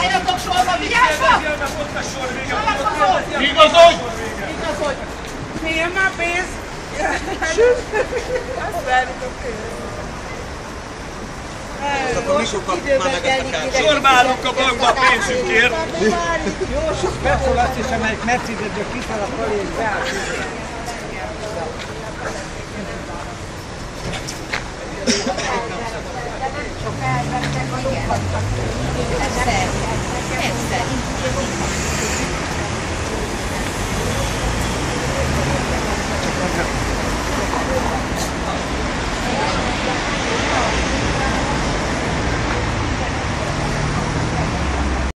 Álljatok sorba, vigyázzatok! Igazodj! Igazodj! Milyen már pénz? Azt várjuk a pénzt. Sorba állunk a bankba a pénzünkért! Jó sok persze azt hiszem, amelyik Mercedes-ből kiszáll a felé, és beáll.